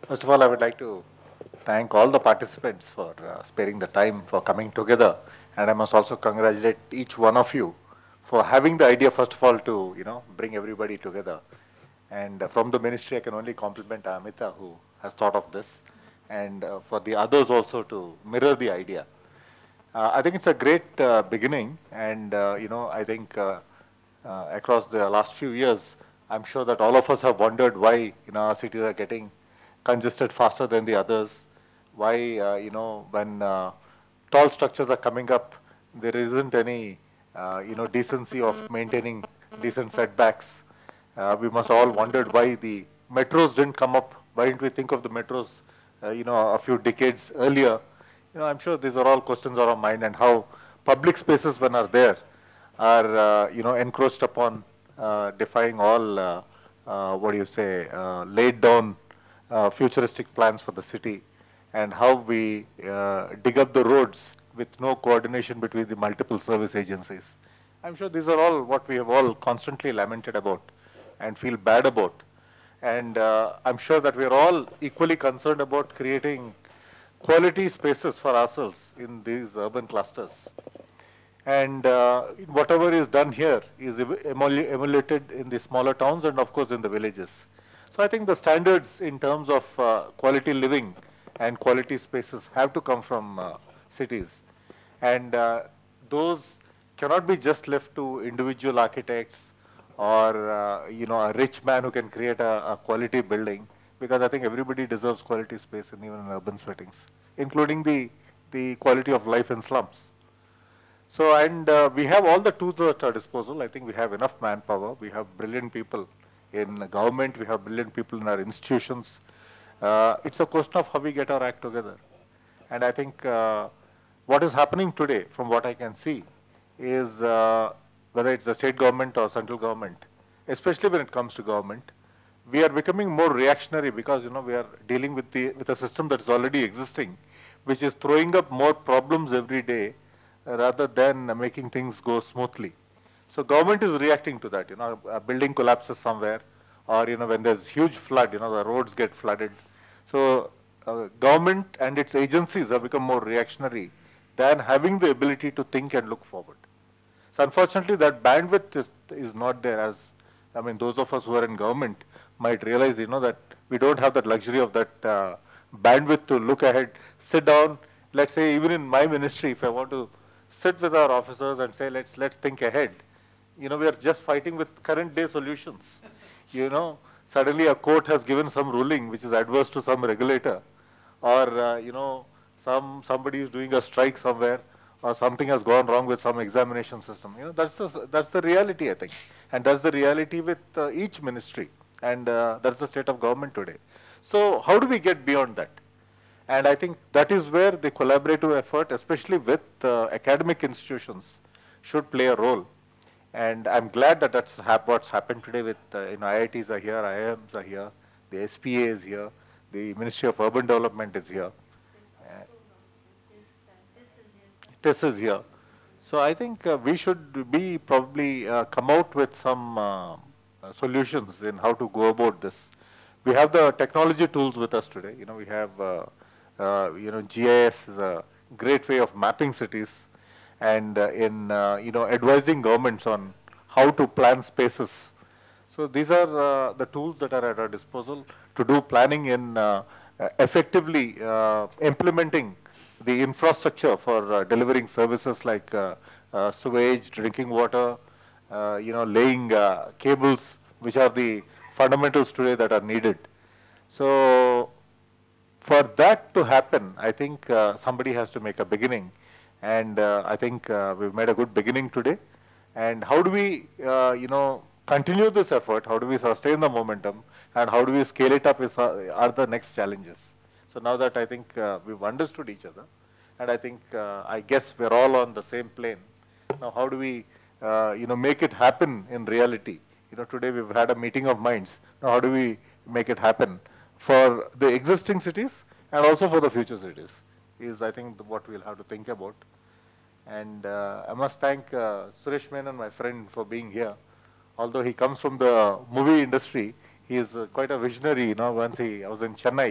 First of all, I would like to thank all the participants for sparing the time for coming together, and I must also congratulate each one of you for having the idea, first of all, to bring everybody together. And from the ministry, I can only compliment Amita, who has thought of this, and for the others also to mirror the idea. I think it's a great beginning, and I think across the last few years, I'm sure that all of us have wondered why our cities are getting congested faster than the others. Why when tall structures are coming up, there isn't any decency of maintaining decent setbacks. We must all wondered why the metros didn't come up. Why didn't we think of the metros, a few decades earlier? I'm sure these are all questions on our mind, and how public spaces, when are there, are encroached upon, defying all what do you say, laid down futuristic plans for the city, and how we dig up the roads with no coordination between the multiple service agencies. I'm sure these are all what we have all constantly lamented about and feel bad about. And I'm sure that we are all equally concerned about creating quality spaces for ourselves in these urban clusters. And whatever is done here is emulated in the smaller towns and, of course, in the villages. So I think the standards in terms of quality living and quality spaces have to come from cities. And those cannot be just left to individual architects or a rich man who can create a quality building, because I think everybody deserves quality space even in urban settings, including the quality of life in slums. So, and we have all the tools at our disposal. I think we have enough manpower. We have brilliant people in government. We have brilliant people in our institutions. It's a question of how we get our act together. And I think what is happening today, from what I can see, is whether it's the state government or central government, especially when it comes to government, we are becoming more reactionary, because we are dealing with a system that's already existing, which is throwing up more problems every day rather than making things go smoothly. So government is reacting to that. A building collapses somewhere, or when there's huge flood, the roads get flooded. So government and its agencies have become more reactionary than having the ability to think and look forward. So unfortunately, that bandwidth is not there. As I mean, those of us who are in government might realize, that we don't have that luxury of that bandwidth to look ahead, sit down. Let's say even in my ministry, if I want to sit with our officers and say, let's think ahead. We are just fighting with current day solutions. Suddenly a court has given some ruling which is adverse to some regulator, or somebody is doing a strike somewhere, or something has gone wrong with some examination system. That's the reality, I think, and that's the reality with each ministry, and that's the state of government today. So how do we get beyond that? And I think that is where the collaborative effort, especially with academic institutions, should play a role. And I'm glad that that's what's happened today with IITs are here, IIMs are here, the SPA is here, the Ministry of Urban Development is here. Uh, this is here. So I think we should be probably come out with some solutions in how to go about this. We have the technology tools with us today. We have GIS is a great way of mapping cities, and in advising governments on how to plan spaces. So these are the tools that are at our disposal to do planning in effectively implementing the infrastructure for delivering services like sewage, drinking water, laying cables, which are the fundamentals today that are needed. So for that to happen, I think somebody has to make a beginning, and I think we've made a good beginning today. And how do we, continue this effort? How do we sustain the momentum? And how do we scale it up are the next challenges. So now that I think we've understood each other, and I think, I guess we're all on the same plane. Now, how do we, make it happen in reality? Today we've had a meeting of minds. Now, how do we make it happen for the existing cities and also for the future cities? Is, I think, what we'll have to think about. And I must thank Suresh Menon, my friend, for being here. Although he comes from the movie industry, he is quite a visionary. Once I was in Chennai,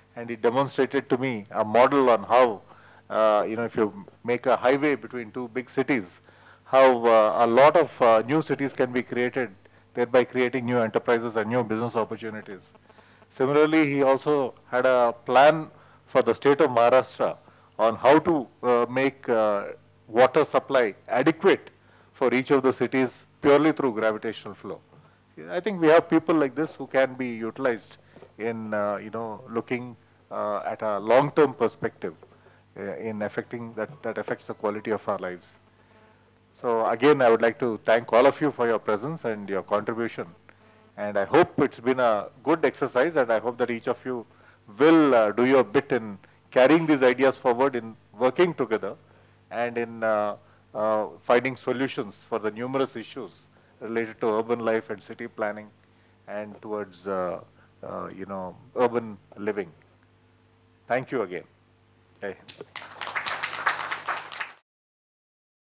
and he demonstrated to me a model on how, if you make a highway between two big cities, how a lot of new cities can be created, thereby creating new enterprises and new business opportunities. Similarly, he also had a plan for the state of Maharashtra on how to make water supply adequate for each of the cities purely through gravitational flow. I think we have people like this who can be utilized in, looking at a long-term perspective in affecting that affects the quality of our lives. So again, I would like to thank all of you for your presence and your contribution. And I hope it's been a good exercise, and I hope that each of you will do your bit in carrying these ideas forward, in working together, and in finding solutions for the numerous issues related to urban life and city planning and towards, urban living. Thank you again. Okay.